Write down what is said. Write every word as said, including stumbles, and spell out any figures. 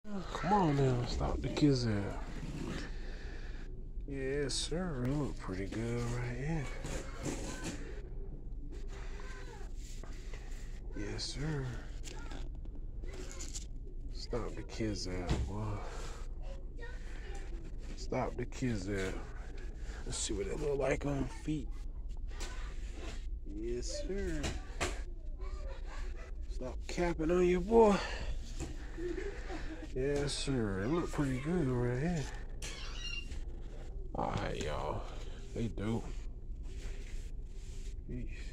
Come on now, stop the kids out. Yes, sir. It look pretty good right here. Yes, sir. Stop the kids out, boy. Stop the kids out. Let's see what it look like on feet. Yes, sir. Stop capping on your boy. Yes, sir. It look pretty good right here. Alright, y'all. They dope. Peace.